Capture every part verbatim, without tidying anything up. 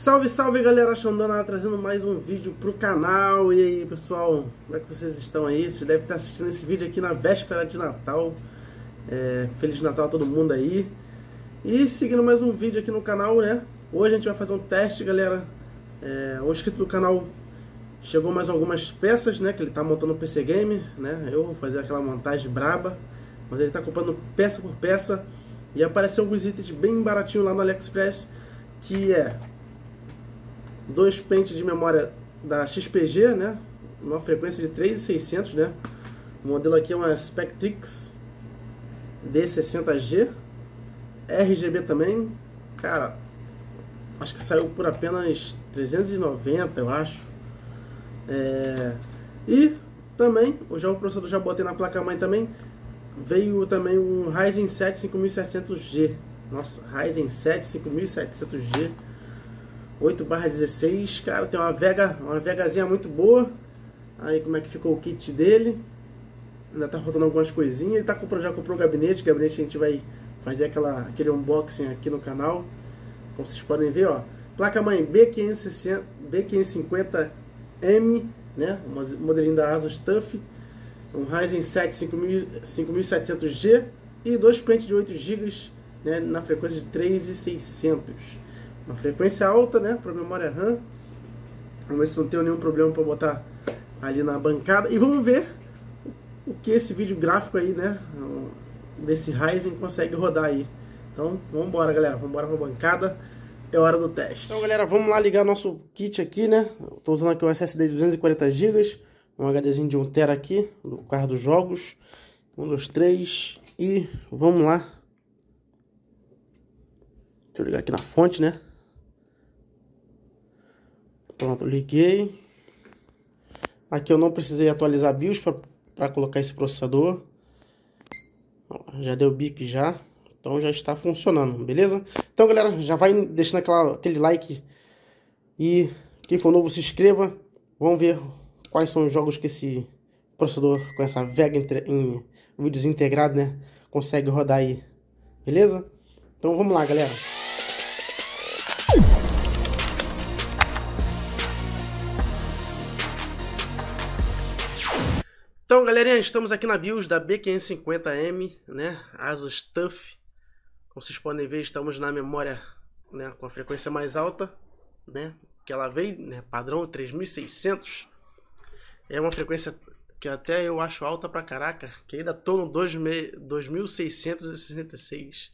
Salve, salve galera, Xandona trazendo mais um vídeo pro canal. E aí pessoal, como é que vocês estão aí? Vocês devem estar assistindo esse vídeo aqui na véspera de Natal. é, Feliz Natal a todo mundo aí. E seguindo mais um vídeo aqui no canal, né? Hoje a gente vai fazer um teste, galera. é, O inscrito do canal chegou mais algumas peças, né? Que ele tá montando o P C Game, né? Eu vou fazer aquela montagem braba, mas ele tá comprando peça por peça. E apareceu alguns itens bem baratinhos lá no AliExpress, que é dois pentes de memória da X P G, né? Uma frequência de três mil e seiscentos, né? O modelo aqui é uma Spectrix D sessenta G, R G B também. Cara, acho que saiu por apenas trezentos e noventa, eu acho. É... E também, já o processador já botei na placa-mãe também. Veio também um Ryzen sete cinco mil e setecentos G. Nossa, Ryzen sete cinco mil e setecentos G, oito barra dezesseis. Cara, tem uma Vega, uma Vegazinha muito boa. Aí como é que ficou o kit dele? Ainda tá faltando algumas coisinhas. Ele tá comprando, já comprou o gabinete. O gabinete a gente vai fazer aquela, aquele unboxing aqui no canal. Como vocês podem ver, ó. Placa-mãe B quinhentos e cinquenta M, né? Um modelinho da Asus TUF. Um Ryzen sete cinco mil e setecentos G e dois pentes de oito gigas, né, na frequência de três mil e seiscentos. Uma frequência alta, né, para memória RAM. Vamos ver se não tem nenhum problema para botar ali na bancada. E vamos ver o que esse vídeo gráfico aí, né, desse Ryzen consegue rodar aí. Então, vamos embora, galera. Vamos embora para a bancada. É hora do teste. Então, galera, vamos lá ligar nosso kit aqui, né. Estou usando aqui um S S D de duzentos e quarenta gigas. Um HDzinho de um tera aqui, do carro dos jogos. Um, dois, três. E vamos lá. Deixa eu ligar aqui na fonte, né? Pronto, liguei. Aqui eu não precisei atualizar a BIOS para colocar esse processador. Já deu bip já. Então já está funcionando, beleza? Então, galera, já vai deixando aquela, aquele like. E quem for novo, se inscreva. Vamos ver quais são os jogos que esse processador com essa Vega em vídeos integrado, né, consegue rodar aí, beleza? Então vamos lá, galera. Então, galerinha, estamos aqui na BIOS da B quinhentos e cinquenta M, né, Asus TUF. Como vocês podem ver, estamos na memória, né, com a frequência mais alta, né, que ela veio, né, padrão três mil e seiscentos. É uma frequência que até eu acho alta pra caraca, que ainda tô no dois mil seiscentos e sessenta e seis.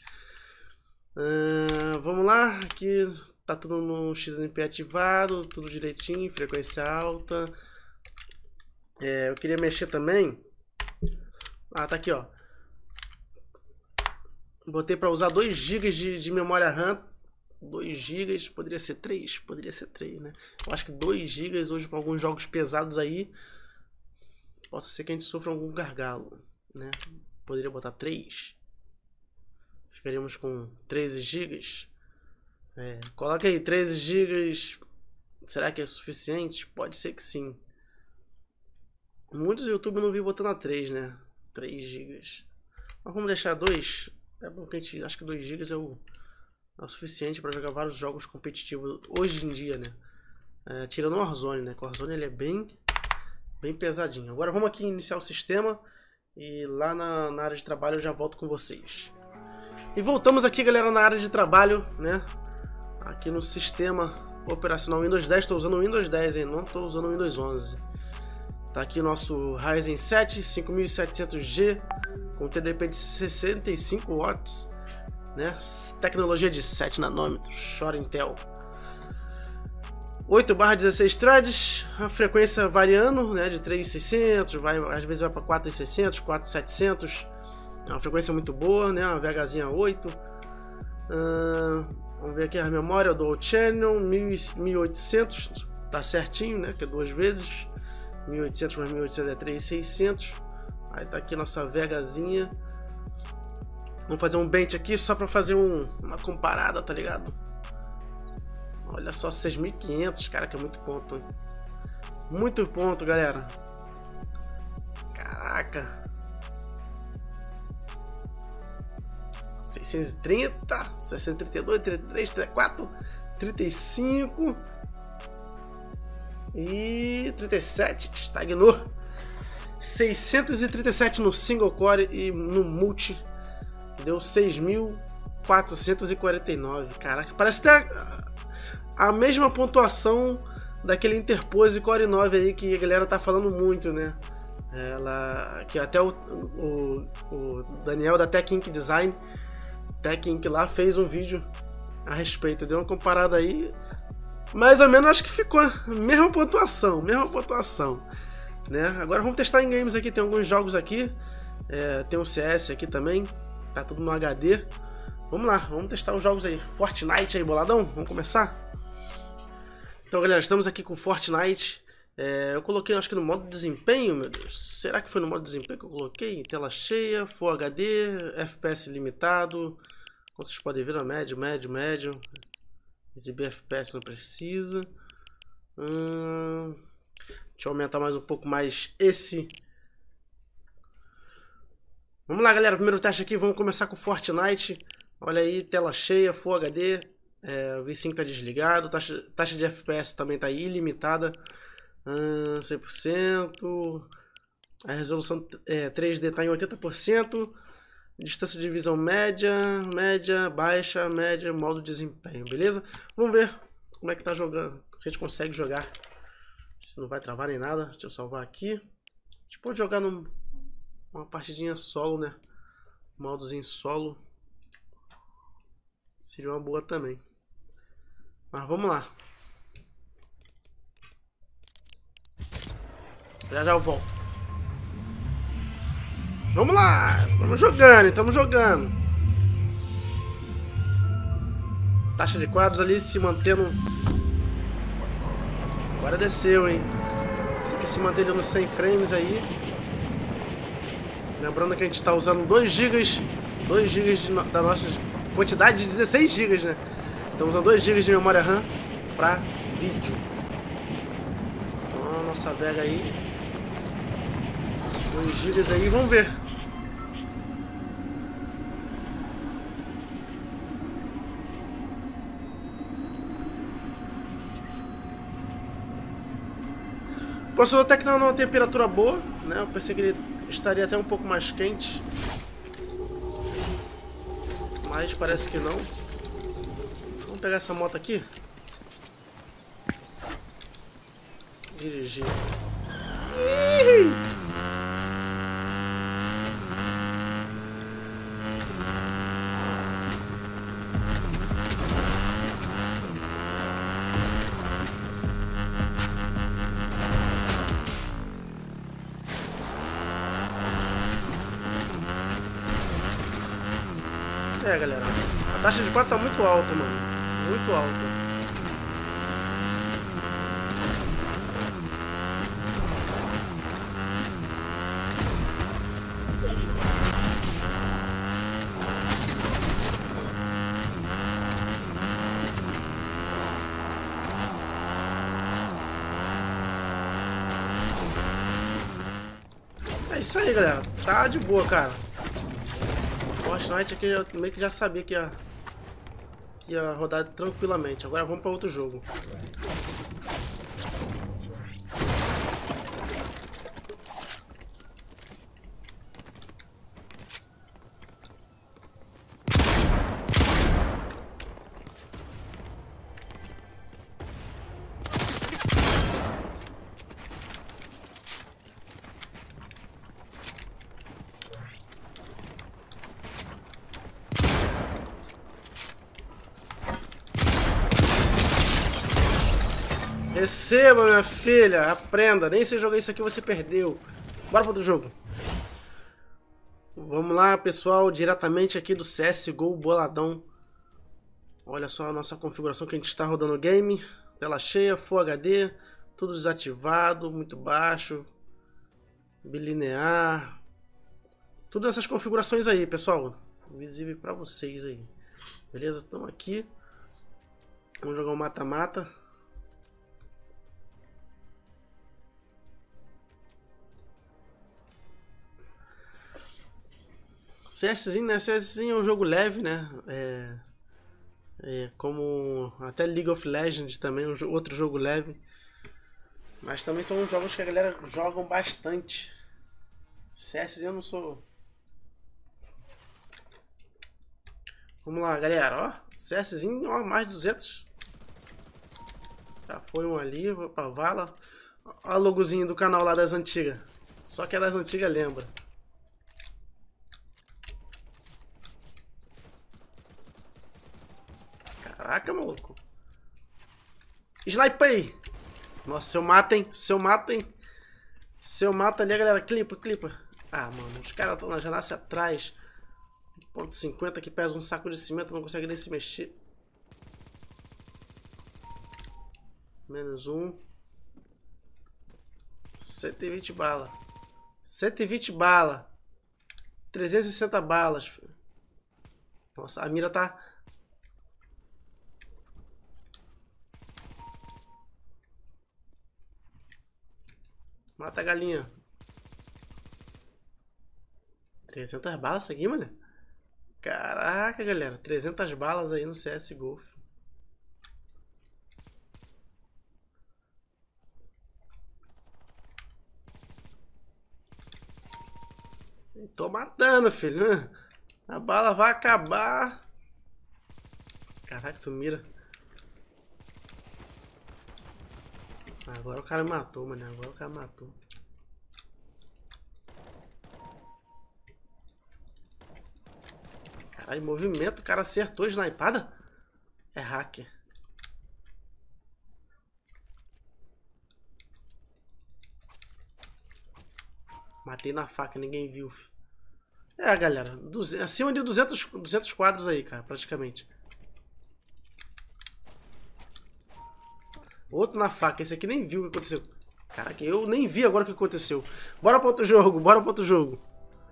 Uh, vamos lá, aqui tá tudo no X M P ativado, tudo direitinho, frequência alta. É, eu queria mexer também. Ah, tá aqui, ó. Botei pra usar dois gigas de, de memória RAM. dois gigas, poderia ser três, poderia ser três, né? Eu acho que dois gigas hoje para alguns jogos pesados aí, possa ser que a gente sofra algum gargalo, né? Poderia botar três. Ficaríamos com treze gigas. É, coloca aí, treze gigas. Será que é suficiente? Pode ser que sim. Muitos YouTube não vi botando a três, né? três gigas. Mas vamos deixar dois. É bom que a gente acha que dois gigas é o É o suficiente para jogar vários jogos competitivos hoje em dia, né? É, tirando o Warzone, né? O Warzone ele é bem, bem pesadinho. Agora vamos aqui iniciar o sistema e lá na, na área de trabalho eu já volto com vocês. E voltamos aqui, galera, na área de trabalho, né? Aqui no sistema operacional Windows dez. Estou usando o Windows dez, hein? Não estou usando o Windows onze. Tá aqui o nosso Ryzen sete cinco mil e setecentos G com T D P de sessenta e cinco watts. Né? Tecnologia de sete nanômetros, chora Intel. oito barra dezesseis threads, a frequência variando, né, de três mil e seiscentos, vai, às vezes vai para quatro mil e seiscentos, quatro mil e setecentos. É uma frequência muito boa, né? Uma Vegazinha oito. Uh, vamos ver aqui a memória do Channel, mil e oitocentos, tá certinho, né? Que é duas vezes. mil e oitocentos mais mil e oitocentos é três mil e seiscentos. Aí tá aqui nossa Vegazinha. Vamos fazer um bench aqui só para fazer um, uma comparada, tá ligado? Olha só, seis mil e quinhentos, cara, que é muito ponto, hein? Muito ponto, galera. Caraca. seiscentos e trinta, seiscentos e trinta e dois, trinta e três, trinta e quatro, trinta e cinco e trinta e sete, estagnou. seiscentos e trinta e sete no single core e no multi deu seis mil quatrocentos e quarenta e nove. Caraca, parece ter a mesma pontuação daquele Interpose Core nove aí que a galera tá falando muito, né? Ela, que até o, o, o Daniel da Tech Inc Design, Tech Inc lá fez um vídeo a respeito, deu uma comparada aí, mais ou menos acho que ficou mesma pontuação, mesma pontuação, né? Agora vamos testar em games aqui, tem alguns jogos aqui, é, tem um C S aqui também, tá tudo no H D. Vamos lá, vamos testar os jogos aí. Fortnite aí, boladão, vamos começar? Então galera, estamos aqui com Fortnite. É, eu coloquei acho que no modo desempenho, meu Deus. Será que foi no modo desempenho que eu coloquei? Tela cheia, Full H D, F P S limitado. Como vocês podem ver, médio, médio, médio. Exibir F P S não precisa. Hum, deixa eu aumentar mais um pouco mais esse. Vamos lá galera, primeiro teste aqui, vamos começar com Fortnite. Olha aí, tela cheia, Full H D. É, o V cinco está desligado, taxa, taxa de F P S também está ilimitada. Hum, cem por cento. A resolução é, três D está em oitenta por cento. Distância de visão média, média, baixa, média, modo desempenho, beleza? Vamos ver como é que tá jogando, se a gente consegue jogar, se não vai travar nem nada. Deixa eu salvar aqui. A gente pode jogar num, uma partidinha solo, né? Modozinho solo seria uma boa também. Mas vamos lá. Já já eu volto. Vamos lá! Estamos jogando, estamos jogando. Taxa de quadros ali se mantendo. Agora desceu, hein? Você quer se manter nos cem frames aí. Lembrando que a gente está usando dois gigas. dois gigas de no... da nossa quantidade de dezesseis gigas, né? Estamos usando dois gigas de memória RAM para vídeo. Então a nossa Vega aí. dois gigas aí, vamos ver. O processador até que está numa temperatura boa, né? Eu pensei que ele estaria até um pouco mais quente, mas parece que não. Vamos pegar essa moto aqui. Dirigir. Ih! É, galera, a taxa de quadro tá muito alta, mano. Muito alta. É isso aí, galera. Tá de boa, cara. Fortnite aqui eu meio que já sabia que ia, que ia rodar tranquilamente. Agora vamos para outro jogo. Receba, minha filha, aprenda. Nem se jogar isso aqui você perdeu. Bora para outro jogo. Vamos lá, pessoal, diretamente aqui do C S G O boladão. Olha só a nossa configuração que a gente está rodando o game. Tela cheia, Full H D, tudo desativado, muito baixo, bilinear. Tudo essas configurações aí, pessoal. Visível para vocês aí. Beleza? Estamos aqui. Vamos jogar um mata-mata. CSzinho, né? CSzinho é um jogo leve, né? É... É, como até League of Legends também, um jo- outro jogo leve. Mas também são jogos que a galera jogam bastante. C S eu não sou. Vamos lá, galera, ó. CSzinho, ó, mais de duzentos. Já foi um ali, vou pra vala. Ó o logozinho do canal lá das antigas. Só que é das antigas, lembra. Caraca, maluco. Sniper aí. Nossa, se eu mato, hein? Se eu mato, hein? Se eu mato ali, galera, clipa, clipa. Ah, mano, os caras estão na janela atrás. Ponto cinquenta que pesa um saco de cimento, não consegue nem se mexer. Menos um. cento e vinte bala. cento e vinte bala. trezentas e sessenta balas. Filho. Nossa, a mira tá... Mata a galinha. trezentas balas isso aqui, mano. Caraca, galera. trezentas balas aí no C S G O. Tô matando, filho. A bala vai acabar. Caraca, tu mira. Agora o cara matou, mano. Agora o cara matou. Caralho, movimento. O cara acertou a snipada. É hacker. Matei na faca, ninguém viu. Filho. É, galera. duzentos, acima de duzentos, duzentos quadros aí, cara, praticamente. Outro na faca. Esse aqui nem viu o que aconteceu. Caraca, eu nem vi agora o que aconteceu. Bora para outro jogo, bora para outro jogo.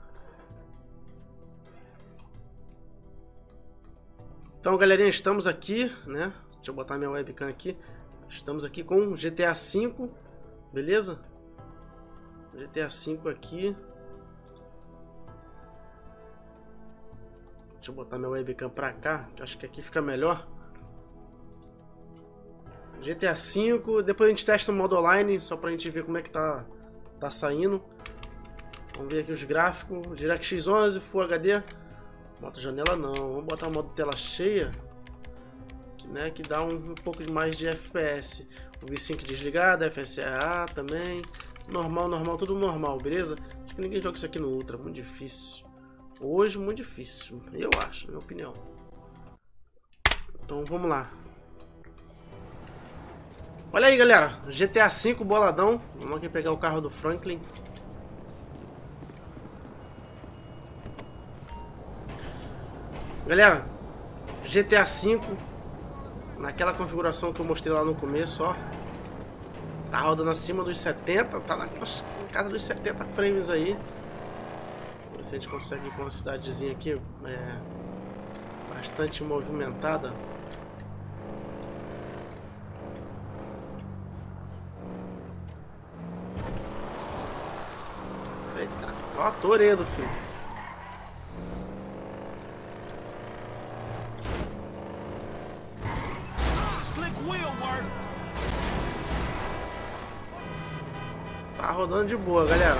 Então, galerinha, estamos aqui, né? Deixa eu botar minha webcam aqui. Estamos aqui com G T A cinco, beleza? G T A cinco aqui. Deixa eu botar minha webcam pra cá, que acho que aqui fica melhor. G T A cinco, depois a gente testa o modo online, só pra gente ver como é que tá, tá saindo. Vamos ver aqui os gráficos, DirectX onze, Full H D. Bota janela não, vamos botar o modo tela cheia, que, né, que dá um, um pouco mais de F P S. O V cinco desligado, F S A também, normal, normal, tudo normal, beleza? Acho que ninguém joga isso aqui no Ultra, muito difícil. Hoje, muito difícil, eu acho, na minha opinião. Então vamos lá. Olha aí, galera, G T A cinco boladão. Vamos aqui pegar o carro do Franklin. Galera, G T A cinco, naquela configuração que eu mostrei lá no começo, ó. Tá rodando acima dos setenta, tá na casa dos setenta frames aí. Vamos ver se a gente consegue ir com uma cidadezinha aqui, é, bastante movimentada. Eita, ó, Toredo, filho. Tá rodando de boa, galera.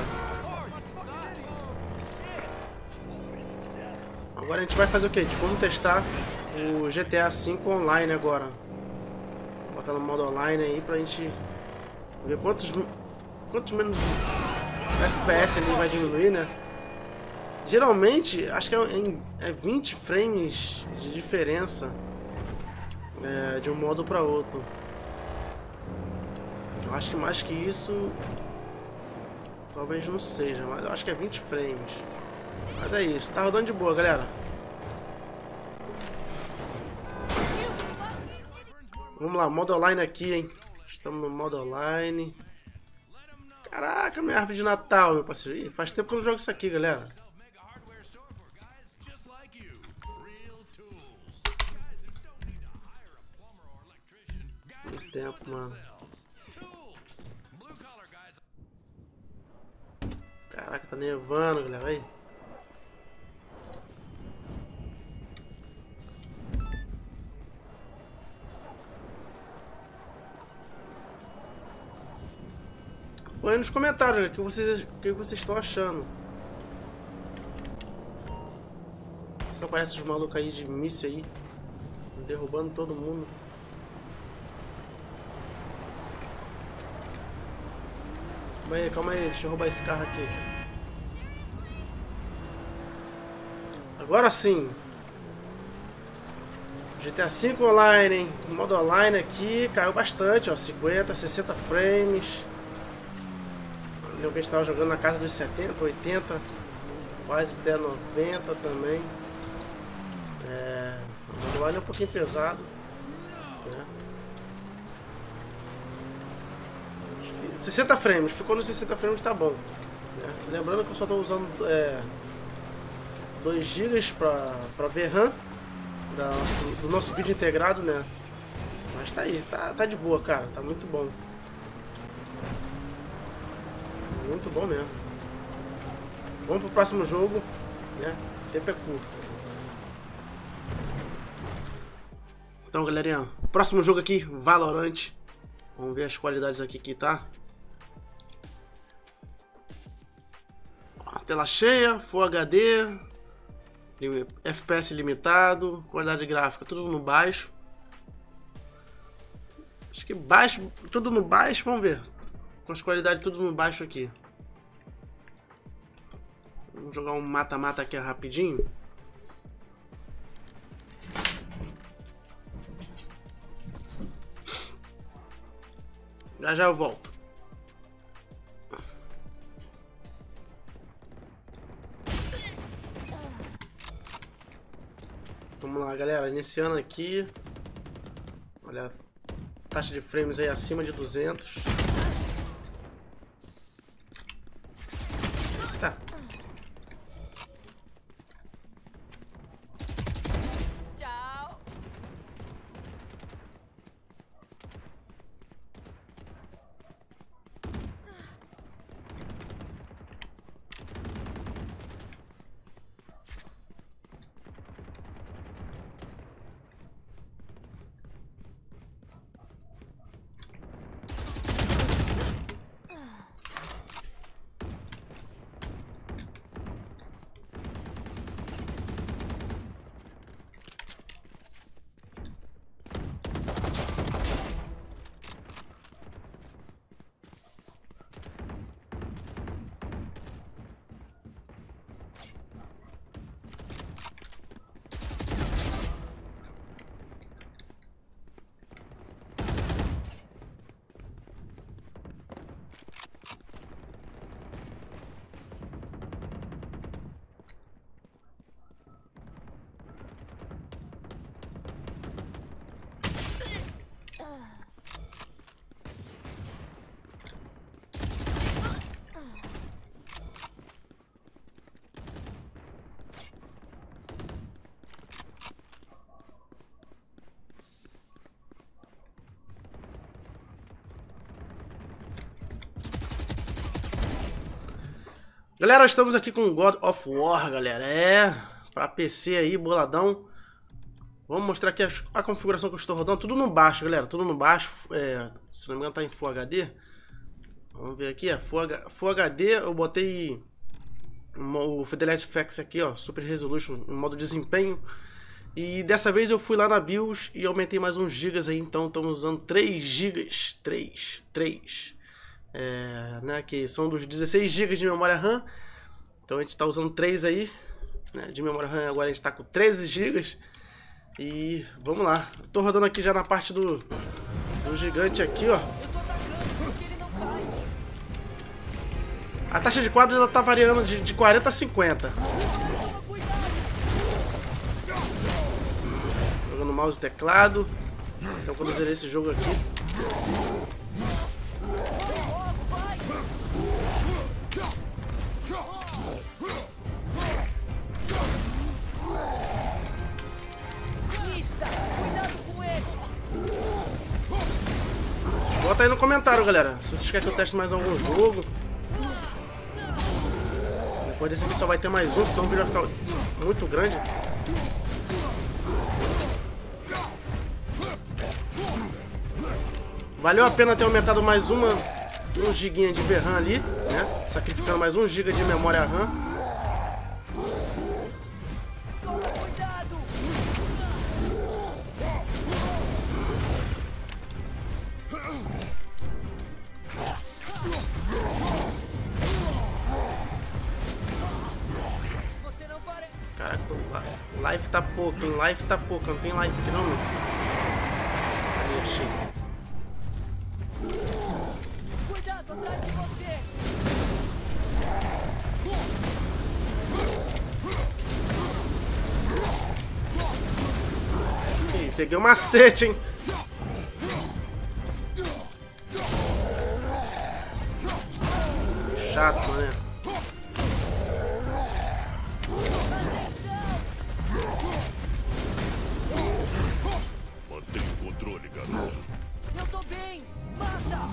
Agora a gente vai fazer o que? Vamos testar o G T A cinco online agora. Vou botar no modo online aí pra gente ver quantos, quantos menos F P S ele vai diminuir, né? Geralmente, acho que é, é vinte frames de diferença, é, de um modo para outro. Eu acho que mais que isso, talvez não seja, mas eu acho que é vinte frames. Mas é isso, tá rodando de boa, galera. Vamos lá, modo online aqui, hein? Estamos no modo online. Caraca, minha árvore de Natal, meu parceiro. Ih, faz tempo que eu não jogo isso aqui, galera. Muito tempo, mano. Caraca, tá nevando, galera. Aí. Põe nos comentários o que vocês, o que vocês estão achando. Aparece os malucos aí de míssil aí, derrubando todo mundo. Calma aí, calma aí, deixa eu roubar esse carro aqui. Agora sim. G T A cinco online, hein? O modo online aqui caiu bastante, ó, cinquenta, sessenta frames. O jogo que a gente estava jogando na casa dos setenta, oitenta, quase até noventa também. É, o modo online é um pouquinho pesado, né? sessenta frames, ficou nos sessenta frames, tá bom, né? Lembrando que eu só estou usando é, dois gigas para ver RAM da nosso, do nosso vídeo integrado, né? Mas tá aí, tá, tá de boa, cara, tá muito bom. Muito bom mesmo. Vamos pro próximo jogo, né? O tempo é curto. Então, galerinha, próximo jogo aqui, Valorant. Vamos ver as qualidades aqui que tá. Tela cheia, Full H D, F P S limitado, qualidade gráfica tudo no baixo. Acho que baixo, tudo no baixo, vamos ver. Com as qualidades tudo no baixo aqui. Vamos jogar um mata-mata aqui rapidinho. Já já eu volto. Vamos lá, galera, iniciando aqui. Olha a taxa de frames aí acima de duzentos. Tá. Tchau. Galera, estamos aqui com God of War, galera. É, pra P C aí, boladão. Vamos mostrar aqui a, a configuração que eu estou rodando. Tudo no baixo, galera. Tudo no baixo. É, se não me engano, tá em Full H D. Vamos ver aqui, é Full, Full H D. Eu botei o Fidelity F X aqui, ó, Super Resolution, em modo desempenho. E dessa vez eu fui lá na BIOS e aumentei mais uns gigas aí. Então estamos usando três gigas. três, três. É, né, que são dos dezesseis gigas de memória RAM. Então a gente está usando três aí, né, de memória RAM. Agora a gente está com treze gigas. E vamos lá. Estou rodando aqui já na parte do, do gigante aqui, ó. A taxa de quadros ela tá variando de, de quarenta a cinquenta. Jogando mouse e teclado. Então quando eu zerei esse jogo aqui. Bota aí no comentário, galera, se vocês querem que eu teste mais algum jogo. Depois desse aqui só vai ter mais um, senão o vídeo vai ficar muito grande. Valeu a pena ter aumentado mais uma um giga de V RAM ali, né? Sacrificando mais um giga de memória RAM. Cuidado! Você não para. Caraca, tô... life tá pouco, hein? Life tá pouco, não tem life aqui não, meu. Aí, achei. Cuidado atrás de você. Ih, peguei um macete, hein? Chato, né? Mantenha o controle, garoto. Eu tô bem. Mata.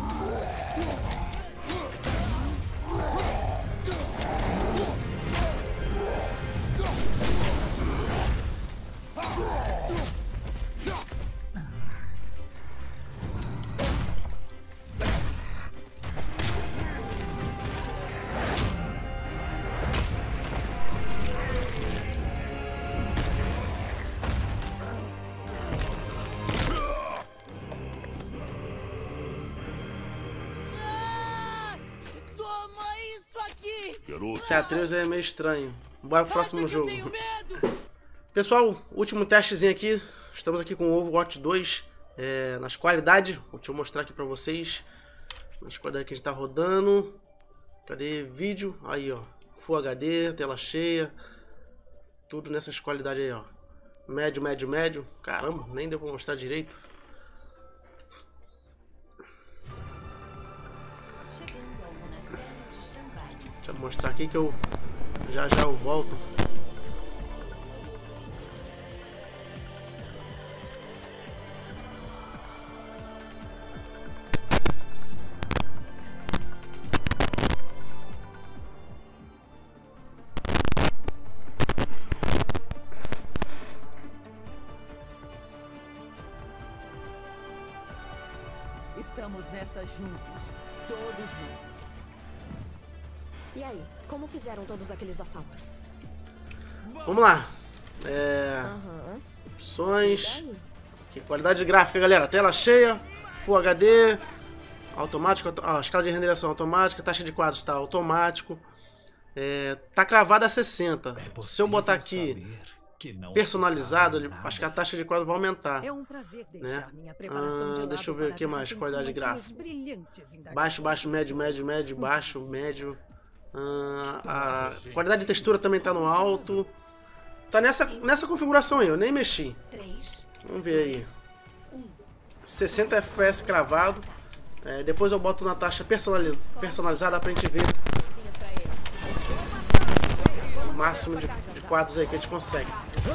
Toma isso aqui. Garoto, Esse Atreus é meio estranho. Bora pro próximo Acha que eu jogo. tenho medo? Pessoal, último testezinho aqui. Estamos aqui com o Overwatch dois. É, nas qualidades. Deixa eu mostrar aqui pra vocês. Nas qualidades que a gente tá rodando. Cadê vídeo? Aí, ó. Full H D, tela cheia. Tudo nessas qualidades aí, ó. Médio, médio, médio. Caramba, nem deu pra mostrar direito. Deixa eu mostrar aqui que eu já já eu volto. Estamos nessa juntos, todos nós. E aí, como fizeram todos aqueles assaltos? Vamos lá. É, Aham. opções. E daí? Aqui, qualidade gráfica, galera. Tela cheia, Full H D, automático, ó, escala de renderização automática, taxa de quadros está automático. É, tá cravada a sessenta. Se eu botar aqui personalizado, ele- acho que a taxa de quadro vai aumentar. É um prazer deixar Né? minha preparação Ah, de lado deixa eu ver para o que dar mais, atenção qualidade às gráfica. suas brilhantes indagações. Baixo, baixo, médio, médio, médio, baixo, médio. Ah, a qualidade de textura também tá no alto. Tá nessa, nessa configuração aí, eu nem mexi. Vamos ver aí. sessenta F P S cravado. É, depois eu boto na taxa personaliz personalizada pra gente ver Coisinhas pra eles. o máximo de, de quadros aí que a gente consegue.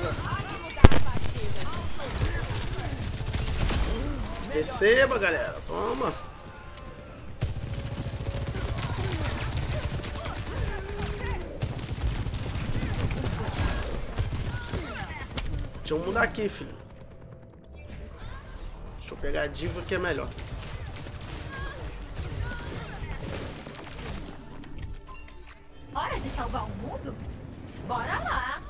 Receba, galera. Toma. Deixa eu mudar aqui, filho. Deixa eu pegar a diva que é melhor. Hora de salvar o mundo? Bora lá!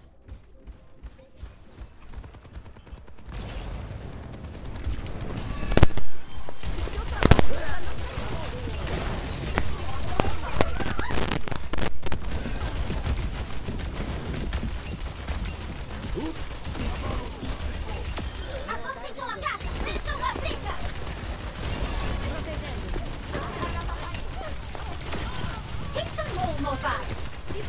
Aposte de uma gata! Vença uma briga! Quem chamou o novato?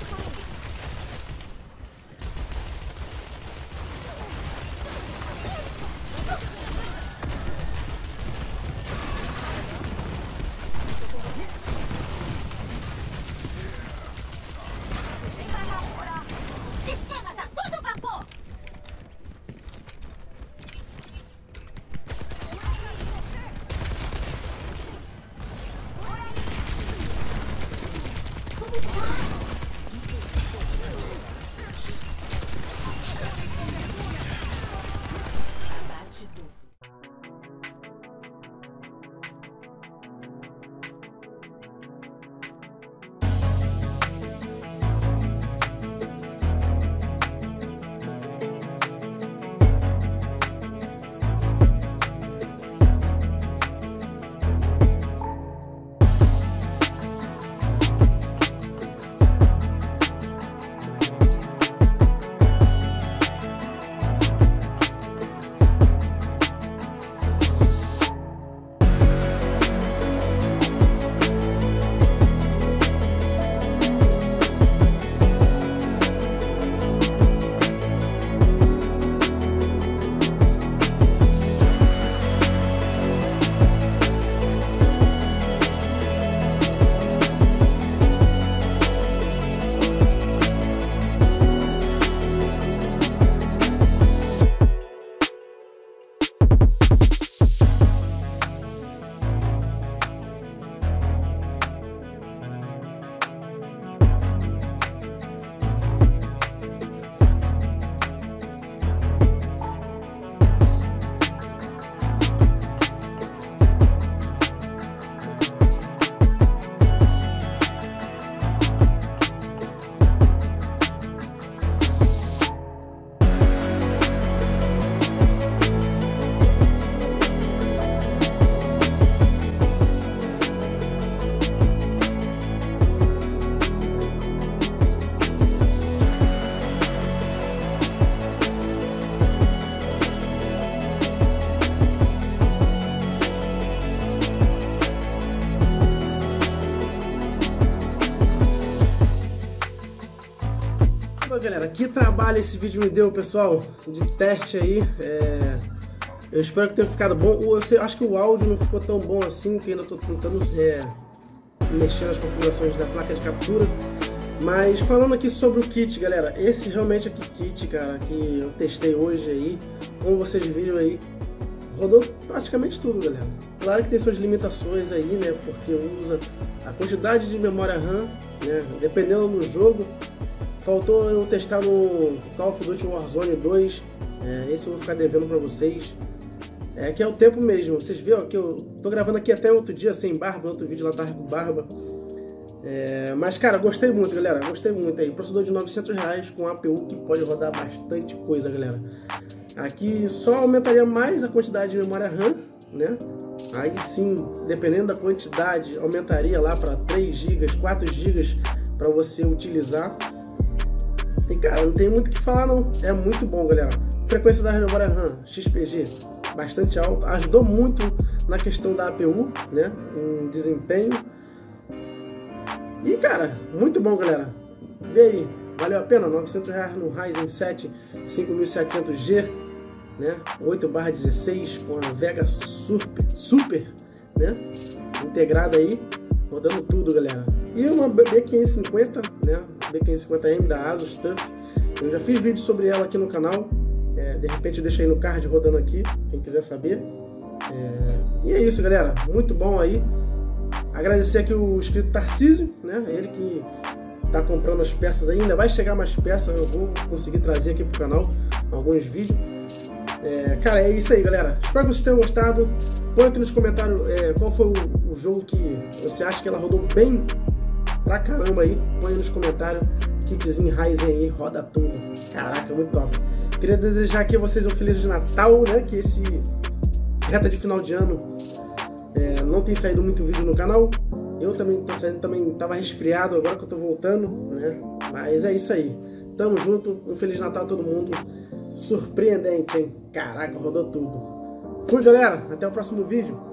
Sistemas a todo vapor! galera, que trabalho esse vídeo me deu, pessoal, de teste aí. É... Eu espero que tenha ficado bom. Eu sei, acho que o áudio não ficou tão bom assim, que ainda estou tentando é, mexer nas configurações da placa de captura. Mas falando aqui sobre o kit, galera, esse realmente aqui kit, cara, que eu testei hoje aí, como vocês viram aí, rodou praticamente tudo, galera. Claro que tem suas limitações aí, né, porque usa a quantidade de memória RAM, né, dependendo do jogo. Faltou eu testar no Call of Duty Warzone dois, é, esse eu vou ficar devendo pra vocês. É que é o tempo mesmo, vocês viram que eu tô gravando aqui até outro dia sem barba, outro vídeo lá tava com barba. É, mas cara, gostei muito, galera, gostei muito aí. Processador de novecentos reais com A P U que pode rodar bastante coisa, galera. Aqui só aumentaria mais a quantidade de memória RAM, né? Aí sim, dependendo da quantidade, aumentaria lá para três gigas, quatro gigas para você utilizar. E cara, não tem muito o que falar não, é muito bom, galera. Frequência da memória RAM, X P G, bastante alta, ajudou muito na questão da A P U, né? Em desempenho. E cara, muito bom, galera. Vê aí, valeu a pena? novecentos reais no Ryzen sete cinco mil e setecentos G, né? oito barra dezesseis com a Vega Super, Super, né? Integrada aí, rodando tudo, galera. E uma B quinhentos e cinquenta, né? B quinhentos e cinquenta M da Asus T U F. Eu já fiz vídeo sobre ela aqui no canal. É, de repente eu deixei no card rodando aqui, quem quiser saber. É... E é isso, galera. Muito bom aí. Agradecer aqui o inscrito Tarcísio, né? Ele que tá comprando as peças ainda. Vai chegar mais peças, eu vou conseguir trazer aqui pro canal alguns vídeos. É, cara, é isso aí, galera. Espero que vocês tenham gostado. Põe aqui nos comentários é, qual foi o, o jogo que você acha que ela rodou bem pra caramba aí. Põe nos comentários. Kitzinho Ryzen aí, roda tudo. Caraca, muito top. Queria desejar aqui a vocês um Feliz de Natal, né? Que esse reta de final de ano é, não tem saído muito vídeo no canal. Eu também tô saindo, também tava resfriado agora que eu tô voltando, né? Mas é isso aí. Tamo junto, um Feliz Natal a todo mundo. Surpreendente, hein? Caraca, rodou tudo. Fui, galera. Até o próximo vídeo.